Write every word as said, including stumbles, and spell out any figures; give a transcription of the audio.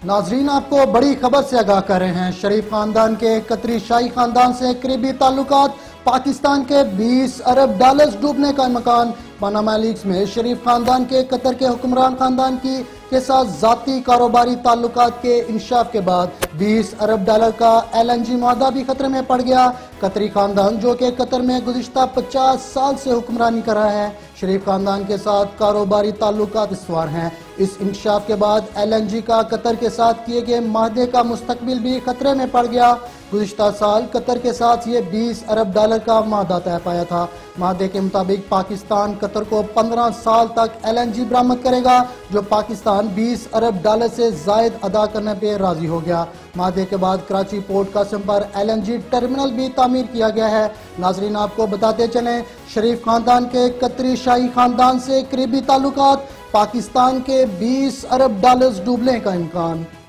नाजरीन, आपको बड़ी खबर से आगाह कर रहे हैं। शरीफ खानदान के कतरी शाही खानदान से करीबी ताल्लुकात, पाकिस्तान के बीस अरब डॉलर्स डूबने का इम्कान। पनामा लीक्स में शरीफ खानदान के कतर के हुक्मरान खानदान की के साथ जाती कारोबारी ताल्लुकात के इंकशाफ के बाद बीस अरब डॉलर का एल एन जी मुआहदा भी खतरे में पड़ गया। कतरी खानदान, जो कि कतर में गुज़िश्ता पचास साल से हुक्मरानी कर रहा है, शरीफ खानदान के साथ कारोबारी ताल्लुकात इस्तवार हैं। इस इंकशाफ के बाद एल एन जी का कतर के साथ किए गए माहदे का मुस्तकबिल भी खतरे में पड़ गया। गुज़िश्ता साल कतर के साथ ये बीस अरब डॉलर का माहदा तय पाया था। माहदे के मुताबिक पाकिस्तान कतर को पंद्रह साल तक एल एन जी बरामद करेगा, जो पाकिस्तान बीस अरब डॉलर से जायद अदा करने पर राजी हो गया। माहदे के बाद कराची पोर्ट कासिम पर एल एन जी टर्मिनल भी तामीर किया गया है। नाजरीन, आपको बताते चलें, शरीफ खानदान के कतरी शाही खानदान से करीबी ताल्लुकात, पाकिस्तान के बीस अरब डॉलर्स डूबने का इम्कान।